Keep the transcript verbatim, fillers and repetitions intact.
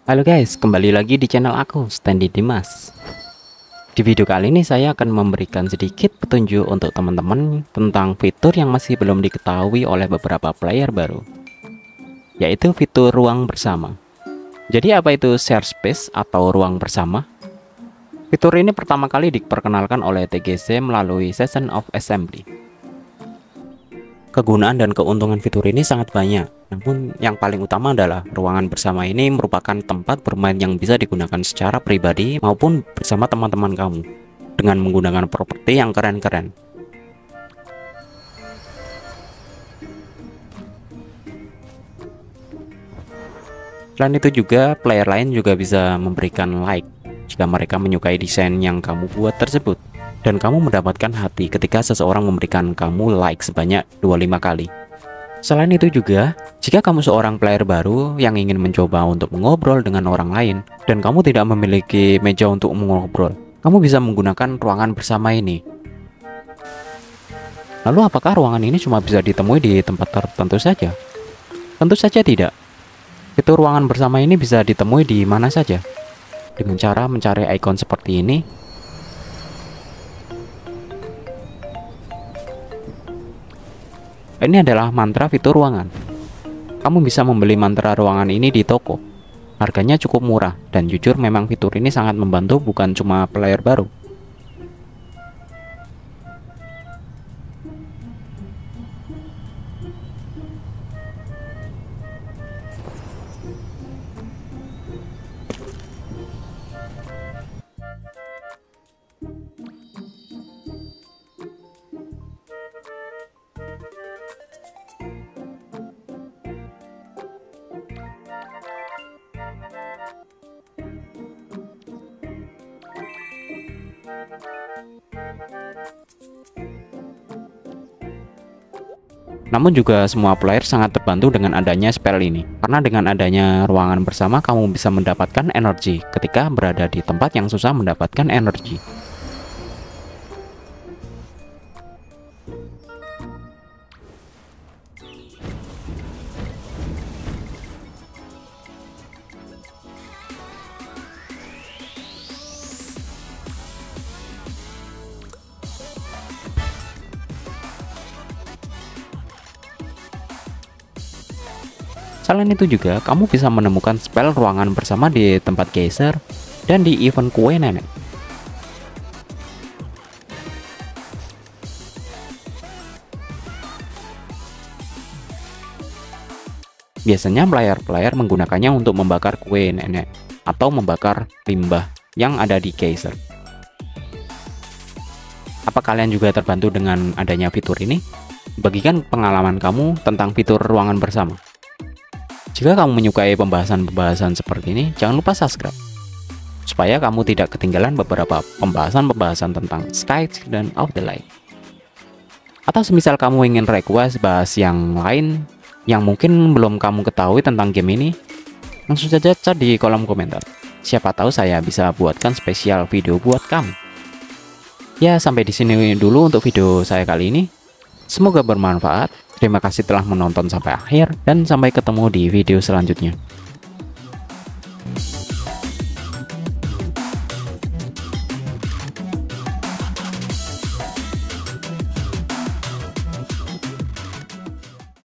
Halo guys, kembali lagi di channel aku, Standy Dimas. Di video kali ini saya akan memberikan sedikit petunjuk untuk teman-teman tentang fitur yang masih belum diketahui oleh beberapa player baru, yaitu fitur ruang bersama. Jadi apa itu share space atau ruang bersama? Fitur ini pertama kali diperkenalkan oleh T G C melalui Season of Assembly. Kegunaan dan keuntungan fitur ini sangat banyak, namun yang paling utama adalah ruangan bersama ini merupakan tempat bermain yang bisa digunakan secara pribadi maupun bersama teman-teman kamu dengan menggunakan properti yang keren-keren. Selain itu juga player lain juga bisa memberikan like jika mereka menyukai desain yang kamu buat tersebut. Dan kamu mendapatkan hati ketika seseorang memberikan kamu like sebanyak dua puluh lima kali. Selain itu juga, jika kamu seorang player baru yang ingin mencoba untuk mengobrol dengan orang lain, dan kamu tidak memiliki meja untuk mengobrol, kamu bisa menggunakan ruangan bersama ini. Lalu apakah ruangan ini cuma bisa ditemui di tempat tertentu saja? Tentu saja tidak. Fitur ruangan bersama ini bisa ditemui di mana saja. Dengan cara mencari ikon seperti ini, ini adalah mantra fitur ruangan. Kamu bisa membeli mantra ruangan ini di toko. Harganya cukup murah, dan jujur memang fitur ini sangat membantu bukan cuma player baru. Namun juga semua player sangat terbantu dengan adanya spell ini, karena dengan adanya ruangan bersama kamu bisa mendapatkan energi ketika berada di tempat yang susah mendapatkan energi. Selain itu juga, kamu bisa menemukan spell ruangan bersama di tempat geyser dan di event kue nenek. Biasanya player-player menggunakannya untuk membakar kue nenek atau membakar limbah yang ada di geyser. Apa kalian juga terbantu dengan adanya fitur ini? Bagikan pengalaman kamu tentang fitur ruangan bersama. Jika kamu menyukai pembahasan-pembahasan seperti ini, jangan lupa subscribe, supaya kamu tidak ketinggalan beberapa pembahasan-pembahasan tentang Sky dan Outlight. Atau semisal kamu ingin request bahas yang lain yang mungkin belum kamu ketahui tentang game ini, langsung saja chat di kolom komentar. Siapa tahu saya bisa buatkan spesial video buat kamu. Ya, sampai di sini dulu untuk video saya kali ini. Semoga bermanfaat. Terima kasih telah menonton sampai akhir, dan sampai ketemu di video selanjutnya.